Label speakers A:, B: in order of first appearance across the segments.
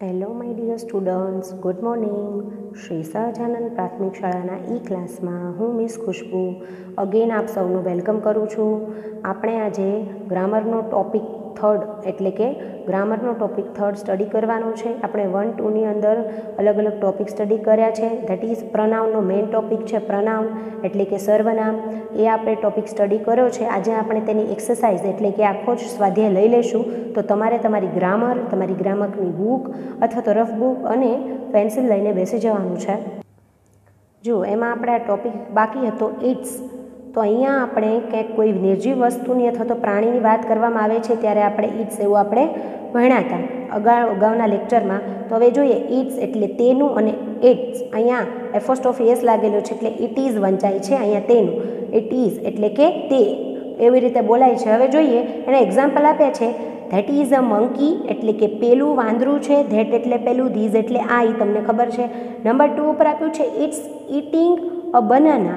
A: Hello my dear students, good morning. Shri Sahajanand પ્રાથમિક શાળાના ઈ ક્લાસમાં હું મિસ ખુશ્બુ અગેન આપ સૌનું વેલકમ કરું છું. આપણે આજે ગ્રામરનો ટોપિક થર્ડ સ્ટડી કરવાનો છે. આપણે 1, 2ની અંદર અલગ અલગ ટોપિક સ્ટડી કર્યા છે. ધેટ ઇઝ પ્રનાઉનનો મેઇન ટોપિક છે પ્રનાઉન એટલે કે સર્વનામ. એ આપણે ટોપિક સ્ટડી કર્યો છે. આજે આપણે તેની એક્સરસાઇઝ એટલે કે આખો જ સ્વાધ્યાય લઈ લઈશું. તો તમારે તમારી ગ્રામરની બુક અથવા તો રફ બુક અને પેન્સિલ લઈને બેસી જવાનું છે. જો એમાં આપણે આ ટોપિક બાકી હતો ઇટ્સ. તો અહીંયા આપણે ક્યાંક કોઈ નિર્જીવ વસ્તુની અથવા તો પ્રાણીની વાત કરવામાં આવે છે ત્યારે આપણે ઇટ્સ એવું આપણે ભણ્યા હતા અગાઉના લેક્ચરમાં. તો હવે જોઈએ ઇટ્સ એટલે તેનું અને ઇટ્સ અહીંયા એપોસ્ટ્રોફી એસ લાગેલો છે એટલે ઇટ ઇઝ વંચાય છે. અહીંયા તેનું ઇટ ઇઝ એટલે કે તે એવી રીતે બોલાય છે. હવે જોઈએ એને એક્ઝામ્પલ આપ્યા છે. ધેટ ઇઝ અ મંકી એટલે કે પેલું વાંદરું છે. ધેટ એટલે પેલું, ધીઝ એટલે આ, એ તમને ખબર છે. નંબર 2 ઉપર આપ્યું છે it's eating a banana.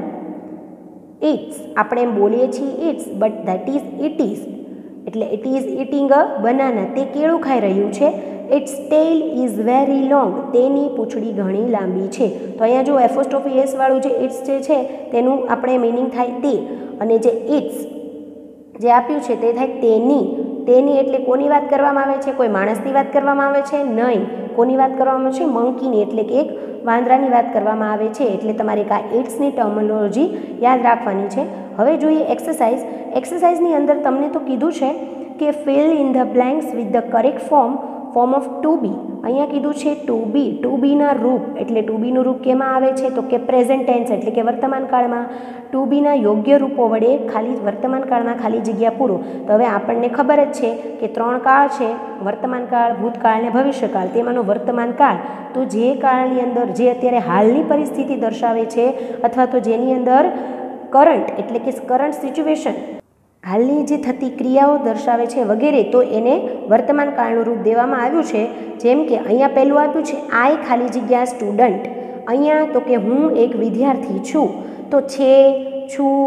A: It's આપણે એમ બોલીએ છીએ it's, but that is it is એટલે it is eating a banana. તે કેળું ખાઈ રહ્યું છે. Its tail is very long. તેની પૂંછડી ઘણી લાંબી છે. તો અહીંયા જો એપોસ્ટ્રોફી એસ વાળું જે ઇટ્સ જે છે તેનું આપણે મિનિંગ થાય તે, અને જે ઇટ્સ જે આપ્યું છે તે થાય તેની એટલે કોની વાત કરવામાં આવે છે? કોઈ માણસની વાત કરવામાં આવે છે? નહીં. કોની વાત કરવામાં આવે છે? મંકીની એટલે કે એક વાંદરાની વાત કરવામાં આવે છે. એટલે તમારે આ ઇટ્સની ટર્મિનોલોજી યાદ રાખવાની છે. હવે જોઈએ એક્સરસાઇઝની અંદર તમને તો કીધું છે કે fill in the blanks with the correct form of to be. અહીંયા કીધું છે ટુ બીના રૂપ. એટલે ટુ બીનું રૂપ કેમાં આવે છે? તો કે પ્રેઝન્ટ ટેન્સ એટલે કે વર્તમાન કાળમાં. ટુ બીના યોગ્ય રૂપો વડે વર્તમાન કાળમાં ખાલી જગ્યા પૂરો. તો હવે આપણને ખબર જ છે કે 3 કાળ છે, વર્તમાન કાળ, ભૂતકાળ અને ભવિષ્યકાળ. તેમાંનો વર્તમાન કાળ તો જે કાળની અંદર જે અત્યારે હાલની પરિસ્થિતિ દર્શાવે છે અથવા તો જેની અંદર કરંટ એટલે કે કરંટ સિચ્યુએશન, હાલની જે થતી ક્રિયાઓ દર્શાવે છે વગેરે, તો એને વર્તમાન કાળનું રૂપ દેવામાં આવ્યું છે. જેમ કે અહીંયા પહેલું આપ્યું છે આઈ ખાલી જગ્યા સ્ટુડન્ટ. અહીંયા તો કે હું એક વિદ્યાર્થી છું. તો છે, છું,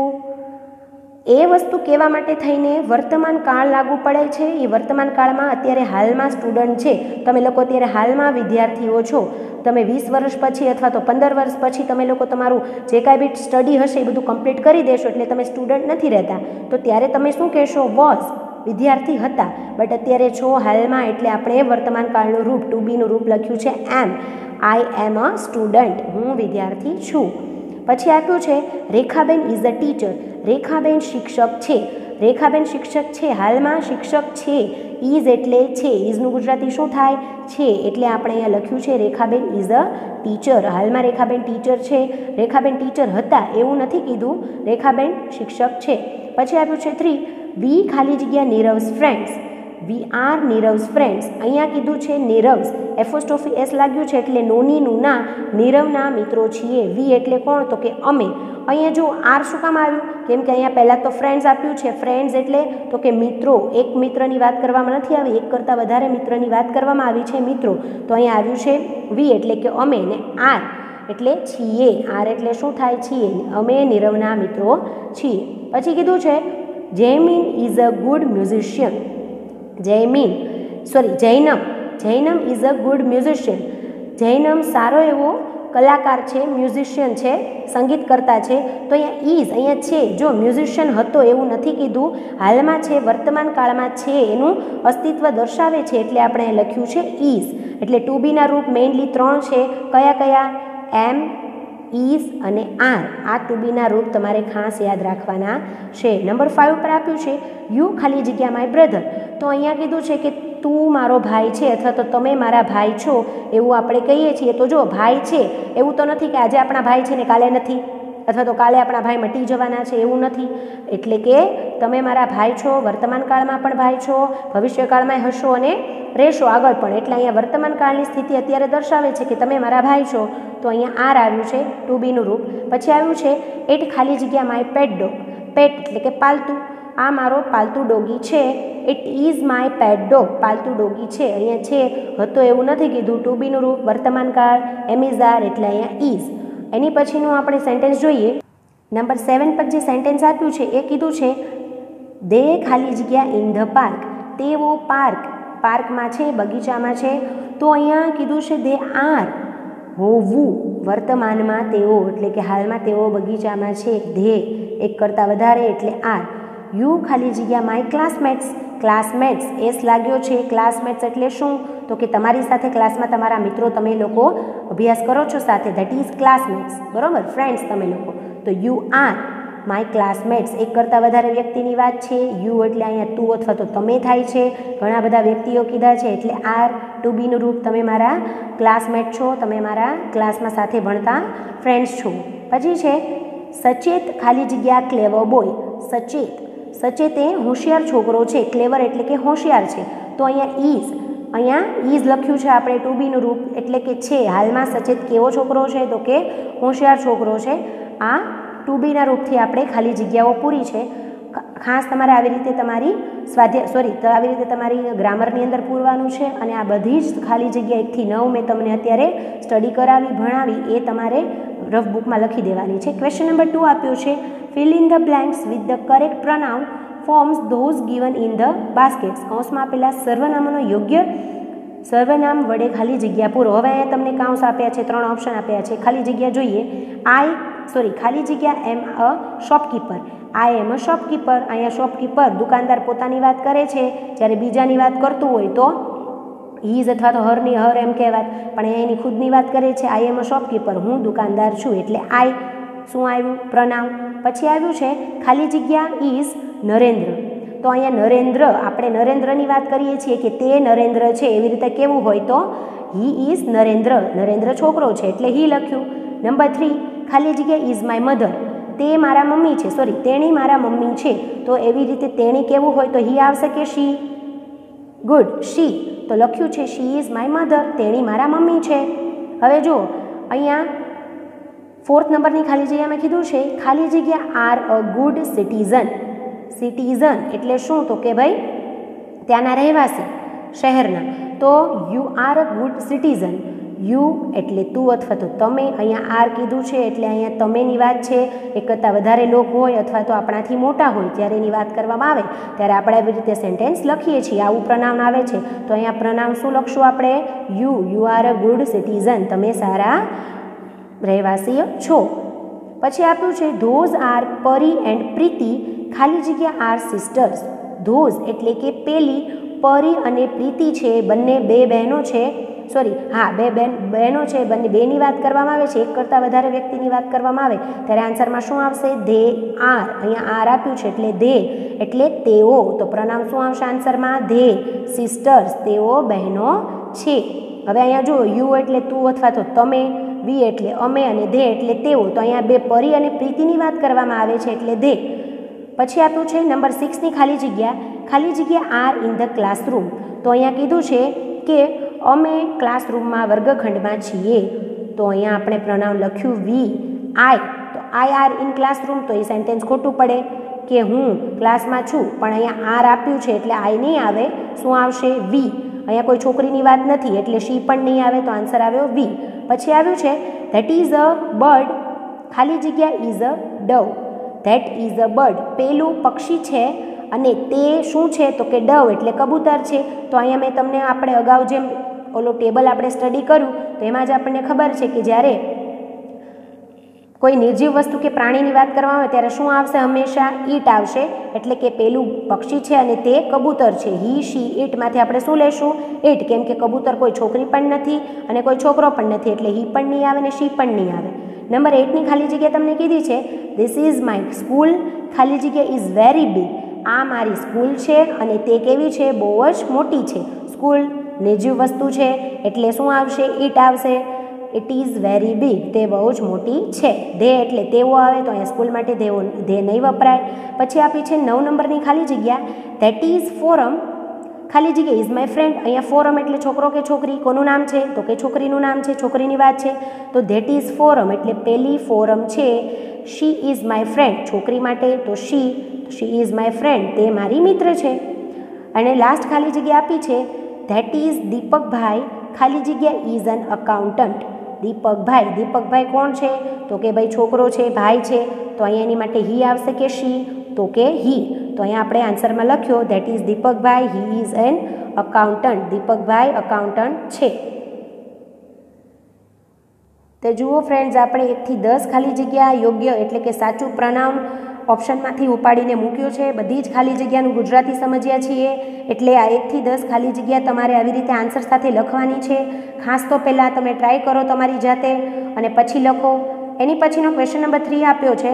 A: એ વસ્તુ કહેવા માટે થઈને વર્તમાન કાળ લાગુ પડે છે. એ વર્તમાન કાળમાં અત્યારે હાલમાં સ્ટુડન્ટ છે. તમે લોકો અત્યારે હાલમાં વિદ્યાર્થીઓ છો. તમે 20 વર્ષ પછી અથવા તો 15 વર્ષ પછી તમે લોકો તમારું જે કાંઈ બી સ્ટડી હશે એ બધું કમ્પ્લીટ કરી દેશો એટલે તમે સ્ટુડન્ટ નથી રહેતા. તો ત્યારે તમે શું કહેશો? વોઝ, વિદ્યાર્થી હતા. બટ અત્યારે છો હાલમાં એટલે આપણે વર્તમાન કાળનું રૂપ ટુ બીનું રૂપ લખ્યું છે એમ. આઈ એમ અ સ્ટુડન્ટ, હું વિદ્યાર્થી છું. પછી આપ્યું છે Rekhaben is a teacher. Rekhaben શિક્ષક છે. રેખાબેન શિક્ષક છે, હાલમાં શિક્ષક છે. ઇઝ એટલે છે, ઇઝનું ગુજરાતી શું થાય? છે. એટલે આપણે અહીંયા લખ્યું છે રેખાબેન ઇઝ અ ટીચર. હાલમાં રેખાબેન ટીચર છે. રેખાબેન ટીચર હતા એવું નથી કીધું, રેખાબેન શિક્ષક છે. પછી આપ્યું છે 3 વી ખાલી જગ્યા Nirav's friends. We are Nirav's friends. અહીંયા કીધું છે નીરવ્સ, એપોસ્ટ્રોફી એસ લાગ્યું છે એટલે નોના નીરવના મિત્રો છીએ. વી એટલે કોણ? તો કે અમે. અહીંયા જો આર શું કામ આવ્યું? કેમ કે અહીંયા પહેલાં તો ફ્રેન્ડ્સ આપ્યું છે. ફ્રેન્ડ્સ એટલે તો કે મિત્રો. એક મિત્રની વાત કરવામાં નથી આવી, એક કરતાં વધારે મિત્રની વાત કરવામાં આવી છે, મિત્રો. તો અહીંયા આવ્યું છે વી એટલે કે અમે, ને આર એટલે છીએ. આર એટલે શું થાય? છીએ. અમે નીરવના મિત્રો છીએ. પછી કીધું છે Jaimin is a good musician. Jainam is a good musician. Jainam સારો એવો કલાકાર છે, મ્યુઝિશિયન છે, સંગીતકર્તા છે. તો અહીંયા છે. જો મ્યુઝિશિયન હતો એવું નથી કીધું, હાલમાં છે, વર્તમાન કાળમાં છે, એનું અસ્તિત્વ દર્શાવે છે એટલે આપણે લખ્યું છે ઇઝ. એટલે ટુ બીના રૂપ મેઇનલી 3 છે. કયા? એમ, ઇઝ અને આર. આ ટુ બીના રૂપ તમારે ખાસ યાદ રાખવાના છે. નંબર 5 ઉપર આપ્યું છે યુ ખાલી જગ્યા માય બ્રધર. તો અહીંયા કીધું છે કે તું મારો ભાઈ છે અથવા તો તમે મારા ભાઈ છો એવું આપણે કહીએ છીએ. તો જો ભાઈ છે એવું તો નથી કે આજે આપણા ભાઈ છે ને કાલે નથી, અથવા તો કાલે આપણા ભાઈ મટી જવાના છે, એવું નથી. એટલે કે તમે મારા ભાઈ છો, વર્તમાન કાળમાં પણ ભાઈ છો, ભવિષ્યકાળમાં હશો અને રહેશો આગળ પણ. એટલે અહીંયા વર્તમાન કાળની સ્થિતિ અત્યારે દર્શાવે છે કે તમે મારા ભાઈ છો. તો અહીંયા આર આવ્યું છે ટુ બીનું રૂપ. પછી આવ્યું છે એટ ખાલી જગ્યા માય પેટ ડોગ. પેટ એટલે કે પાલતુ. આ મારો પાલતુ ડોગી છે. It is my pet dog. પાલતુ ડોગી છે. અહીંયા છે હતો એવું નથી કીધું. ટુ બીનું રૂપ વર્તમાન કાળ, એમ ઇઝ આર એટલે અહીંયા ઇઝ. એની પછીનું આપણે સેન્ટેન્સ જોઈએ. નંબર 7 પર જે સેન્ટેન્સ આપ્યું છે એ કીધું છે દે ખાલી જગ્યા ઇન ધ પાર્ક. તેઓ પાર્ક પાર્કમાં છે, બગીચામાં છે. તો અહીંયા કીધું છે દે આર, હોવું, વર્તમાનમાં તેઓ એટલે કે હાલમાં તેઓ બગીચામાં છે. ધે એક કરતાં વધારે એટલે આર. યુ ખાલી જગ્યા માય ક્લાસમેટ્સ, ક્લાસમેટ્સ એસ લાગ્યો છે. ક્લાસમેટ્સ એટલે શું? તો કે તમારી સાથે ક્લાસમાં તમારા મિત્રો, તમે લોકો અભ્યાસ કરો છો સાથે, ધેટ ઇઝ ક્લાસમેટ્સ, બરાબર, ફ્રેન્ડ્સ તમે લોકો. તો યુ આર માય ક્લાસમેટ્સ એક કરતાં વધારે વ્યક્તિની વાત છે. યુ એટલે અહીંયા તું અથવા તો તમે થાય છે. ઘણા બધા વ્યક્તિઓ કીધા છે એટલે આર. ટુ બીનું રૂપ તમે મારા ક્લાસમેટ છો, તમે મારા ક્લાસમાં સાથે ભણતા ફ્રેન્ડ્સ છો. પછી છે સચેત ખાલી જગ્યા ક્લેવર બોય. સચેત, સચેત એ હોશિયાર છોકરો છે. ક્લેવર એટલે કે હોશિયાર છે. તો અહીંયા ઇઝ લખ્યું છે આપણે ટુ બીનું રૂપ એટલે કે છે. હાલમાં સચેત કેવો છોકરો છે? તો કે હોશિયાર છોકરો છે. આ ટુ બીના રૂપથી આપણે ખાલી જગ્યાઓ પૂરી છે. ખાસ તમારે આવી રીતે તમારી આવી રીતે તમારી ગ્રામરની અંદર પૂરવાનું છે. અને આ બધી જ ખાલી જગ્યા 1 થી 9 મેં તમને અત્યારે સ્ટડી કરાવી, ભણાવી, એ તમારે રફ બુકમાં લખી દેવાની છે. ક્વેશ્ચન નંબર 2 આપ્યો છે, fill in the blanks with the correct pronoun forms those given in the baskets. કૌંસમાં આપેલા સર્વનામોનો યોગ્ય સર્વનામ વડે ખાલી જગ્યા પૂરો. હવે અહીંયા તમને કાઉન્સ આપ્યા છે, 3 ઓપ્શન આપ્યા છે. ખાલી જગ્યા જોઈએ. ખાલી જગ્યા am a shopkeeper. I am a shopkeeper. અહીંયા શોપકીપર દુકાનદાર પોતાની વાત કરે છે, જ્યારે બીજાની વાત કરતું હોય તો હીઝ અથવા તો હર એમ કહેવાત, પણ અહીંયા એની ખુદની વાત કરે છે. આઈ એમ અ શોપકીપર, હું દુકાનદાર છું, એટલે આઈ શું આવ્યું? પ્રોનાઉન. પછી આવ્યું છે ખાલી જગ્યા ઇઝ નરેન્દ્ર. તો અહીંયા નરેન્દ્ર, આપણે નરેન્દ્રની વાત કરીએ છીએ કે તે નરેન્દ્ર છે, એવી રીતે કેવું હોય તો હી ઇઝ નરેન્દ્ર. નરેન્દ્ર છોકરો છે એટલે હી લખ્યું. નંબર 3 ખાલી જગ્યા ઇઝ માય મધર. તે મારા મમ્મી છે, તેણી મારા મમ્મી છે. તો એવી રીતે તેણી કેવું હોય તો હી આવશે કે શી? ગુડ, શી. તો લખ્યું છે શી ઇઝ માય મધર, તેણી મારા મમ્મી છે. હવે જો અહીંયા 4th નંબરની ખાલી જગ્યામાં કીધું છે ખાલી જગ્યા are a good citizen. Citizen એટલે શું? તો કે ભાઈ ત્યાંના રહેવાસી, શહેરના. તો you are a good citizen. You એટલે તું અથવા તો તમે. અહીંયા આર કીધું છે એટલે અહીંયા તમેની વાત છે. એક કરતાં વધારે લોકો હોય અથવા તો આપણાથી મોટા હોય ત્યારે એની વાત કરવામાં આવે ત્યારે આપણે આવી રીતે સેન્ટેન્સ લખીએ છીએ. આવું પ્રોનાઉન આવે છે. તો અહીંયા પ્રોનાઉન શું લખશું આપણે? You are a good citizen, તમે સારા રહેવાસી છો. પછી આપ્યું છે those are Pari and Preeti ખાલી જગ્યા આર સિસ્ટર્સ. ધોઝ એટલે કે પેલી, પરી અને પ્રીતિ છે, બંને બે બહેનો છે. બે બહેનો છે, બેની વાત કરવામાં આવે છે. એક કરતાં વધારે વ્યક્તિની વાત કરવામાં આવે ત્યારે આન્સરમાં શું આવશે? They are. અહીંયા આર આપ્યું છે એટલે ધે એટલે તેઓ. તો પ્રોનાઉન શું આવશે આન્સરમાં? ધે સિસ્ટર્સ, તેઓ બહેનો છે. હવે અહીંયા જો યુ એટલે તું અથવા તો તમે, વી એટલે અમે અને ધે એટલે તેઓ. તો અહીંયા બે પરી અને પ્રીતિની વાત કરવામાં આવે છે એટલે ધે. પછી આપ્યું છે નંબર 6ની ખાલી જગ્યા આર ઇન ધ ક્લાસરૂમ. તો અહીંયા કીધું છે કે અમે ક્લાસરૂમમાં વર્ગખંડમાં છીએ. તો અહીંયા આપણે પ્રોનાઉન લખ્યું વી, આઈ. તો આઈ આર ઇન ક્લાસરૂમ, તો એ સેન્ટેન્સ ખોટું પડે કે હું ક્લાસમાં છું. પણ અહીંયા આર આપ્યું છે એટલે આઈ નહીં આવે. શું આવશે? વી. અહીંયા કોઈ છોકરીની વાત નથી એટલે શી પણ નહીં આવે. તો આન્સર આવ્યો વી. પછી આવ્યું છે ધેટ ઇઝ અ બર્ડ ખાલી જગ્યા is a dove. That is a bird, પેલું પક્ષી છે અને તે શું છે? તો કે ડવ એટલે કબૂતર છે. તો અહીંયા મેં તમને આપણે અગાઉ જેમ ઓલો ટેબલ આપણે સ્ટડી કર્યું તો એમાં જ આપણને ખબર છે કે જ્યારે કોઈ નિર્જીવ વસ્તુ કે પ્રાણીની વાત કરવામાં આવે ત્યારે શું આવશે? હંમેશા ઈટ આવશે. એટલે કે પેલું પક્ષી છે અને તે કબૂતર છે. હી, શી, ઈટમાંથી આપણે શું લેશું? ઈટ. કેમ કે કબૂતર કોઈ છોકરી પણ નથી અને કોઈ છોકરો પણ નથી એટલે હી પણ નહીં આવે ને શી પણ નહીં આવે. નંબર 8ની ખાલી જગ્યા તમને કીધી છે ધીસ ઇઝ માય સ્કૂલ ખાલી જગ્યા ઇઝ વેરી બિગ. આ મારી સ્કૂલ છે અને તે કેવી છે? બહુ જ મોટી છે. સ્કૂલ નિર્જીવ વસ્તુ છે એટલે શું આવશે? ઈટ આવશે. ઇટ ઇઝ વેરી બિગ, તે બહુ જ મોટી છે. ધે એટલે તેઓ આવે તો અહીંયા સ્કૂલ માટે ધે નહીં વપરાય. પછી આપી છે 9 નંબરની ખાલી જગ્યા ધેટ ઇઝ ફોરમ ખાલી જગ્યા ઇઝ માય ફ્રેન્ડ. અહીંયા ફોરમ એટલે છોકરો કે છોકરી, કોનું નામ છે? તો કે છોકરીનું નામ છે, છોકરીની વાત છે. તો ધેટ ઇઝ ફોરમ એટલે પેલી ફોરમ છે. શી ઇઝ માય ફ્રેન્ડ, છોકરી માટે તો શી ઇઝ માય ફ્રેન્ડ, તે મારી મિત્ર છે. અને લાસ્ટ ખાલી જગ્યા આપી છે ધેટ ઇઝ દીપકભાઈ ખાલી જગ્યા ઇઝ એન અકાઉન્ટન્ટ. દીપકભાઈ કોણ છે? તો કે ભાઈ છોકરો છે, ભાઈ છે. તો અહીંયા એની માટે હી આવશે કે શી? તો કે હી. તો તો અહીંયા આપણે આન્સરમાં લખ્યો that is Deepakbhai, he is an accountant. Deepakbhai accountant છે. તો જુઓ ફ્રેન્ડ્સ, આપણે 1 થી 10 ખાલી જગ્યા યોગ્ય એટલે કે સાચું પ્રોનાઉન ઓપ્શનમાંથી ઉપાડીને મૂક્યો છે. બધી જ ખાલી જગ્યાનું ગુજરાતી સમજ્યા છીએ. એટલે આ 1 થી 10 ખાલી જગ્યા તમારે આવી રીતે આન્સર સાથે લખવાની છે. ખાસ તો પહેલાં તમે ટ્રાય કરો તમારી જાતે અને પછી લખો. એની પછીનો ક્વેશ્ચન નંબર 3 આપ્યો છે.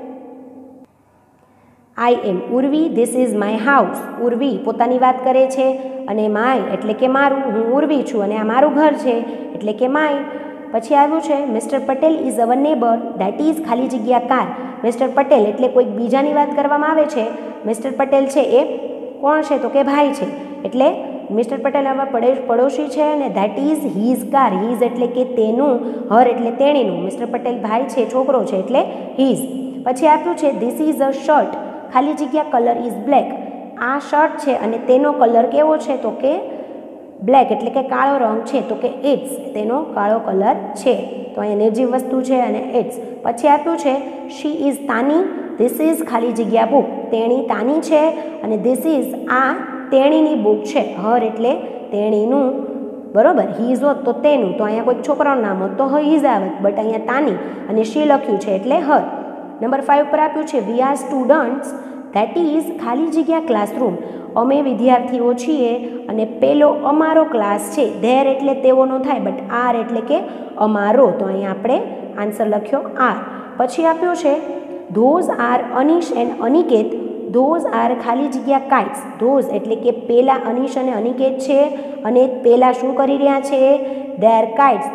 A: I am Urvi, this is my house. Urvi પોતાની વાત કરે છે અને માય એટલે કે મારું, હું ઉર્વી છું અને આ મારું ઘર છે એટલે કે માય. પછી આવ્યું છે mister Patel is our neighbour, that is ખાલી જગ્યા કાર. મિસ્ટર પટેલ એટલે કોઈક બીજાની વાત કરવામાં આવે છે. મિસ્ટર પટેલ છે એ કોણ છે તો કે ભાઈ છે. એટલે મિસ્ટર પટેલ આવા પડોશી છે અને that is his car. His એટલે કે તેનું, હર એટલે તેણીનું. મિસ્ટર પટેલ ભાઈ છે, છોકરો છે એટલે હીઝ. પછી આપ્યું છે ધીસ ઇઝ અ શર્ટ, ખાલી જગ્યા કલર ઇઝ બ્લેક. આ શર્ટ છે અને તેનો કલર કેવો છે તો કે બ્લેક એટલે કે કાળો રંગ છે તો કે ઇટ્સ, તેનો કાળો કલર છે. તો અહીંયા નિર્જીવ વસ્તુ છે અને ઇટ્સ. પછી આપ્યું છે she is Tani, this is ખાલી જગ્યા બુક. તેણી તાની છે અને ધીસ ઇઝ આ તેણીની બુક છે. હર એટલે તેણીનું, બરોબર. હીઝ હોત તો તેનું, તો અહીંયા કોઈક છોકરાનું નામ હોત તો હીઝ આવત, બટ અહીંયા તાની અને શી લખ્યું છે એટલે હર. નંબર 5 પર આપ્યું છે we are students, that is ખાલી જગ્યા ક્લાસરૂમ. અમે વિદ્યાર્થીઓ છીએ અને પેલો અમારો ક્લાસ છે. ધેર એટલે તેઓનો થાય, બટ આર એટલે કે અમારો, તો અહીંયા આપણે આન્સર લખ્યો આર. પછી આપ્યો છે those are Anish and Aniket, those are ખાલી જગ્યા કાઇટ્સ. ધોઝ એટલે કે પેલા અનીશ અને અનિકેત છે અને પેલા શું કરી રહ્યા છે, their kites.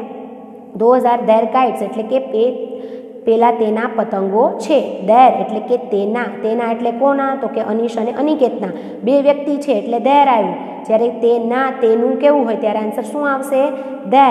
A: Those are their kites એટલે કે પેલા તેના પતંગો છે. ધેર એટલે કે તેના, તેના એટલે કોના તો કે અનીશ અને અનિકેતના. બે વ્યક્તિ છે એટલે ધેર આવ્યું. જ્યારે તેના તેનું કેવું હોય ત્યારે આન્સર શું આવશે, their,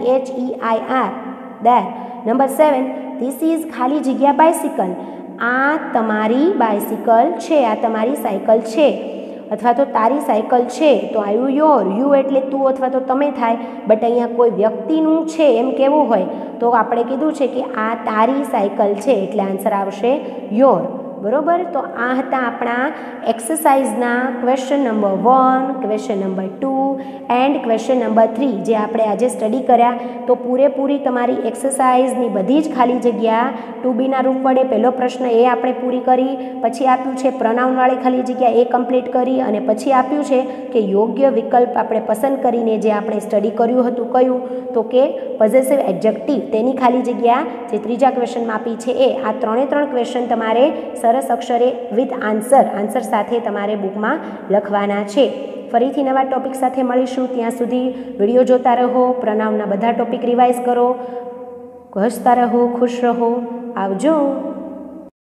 A: THEIR, their. Number 7 this is ખાલી જગ્યા બાઇસિકલ. આ તમારી બાઇસિકલ છે, આ તમારી સાયકલ છે અથવા તો તારી સાયકલ છે. તો આવ્યું યોર. યુ એટલે તું અથવા તો તમે થાય, બટ અહીંયા કોઈ વ્યક્તિનું છે એમ કેવું હોય તો આપણે કીધું છે કે આ તારી સાયકલ છે એટલે આન્સર આવશે યોર. બરોબર. તો આ હતા આપણા એક્સરસાઇઝના question number 1, question number 2 and question number 3 જે આપણે આજે સ્ટડી કર્યા. તો પૂરેપૂરી તમારી એક્સરસાઇઝની બધી જ ખાલી જગ્યા ટુ બીના રૂપ વડે પહેલો પ્રશ્ન એ આપણે પૂરી કરી. પછી આપ્યું છે પ્રોનાઉનવાળી ખાલી જગ્યા એ કમ્પ્લીટ કરી અને પછી આપ્યું છે કે યોગ્ય વિકલ્પ આપણે પસંદ કરીને જે આપણે સ્ટડી કર્યું હતું કયું તો કે પોઝેસિવ એડજેક્ટિવ, તેની ખાલી જગ્યા જે ત્રીજા ક્વેશ્ચનમાં આપી છે એ. આ 3 ક્વેશ્ચન તમારે સરસ અક્ષરે વિથ આન્સર સાથે તમારે બુકમાં લખવાના છે. ફરીથી નવા ટોપિક સાથે મળીશું. ત્યાં સુધી વિડીયો જોતા રહો, પ્રોનાઉનના બધા ટોપિક રિવાઇઝ કરો. હસતા રહો, ખુશ રહો. આવજો.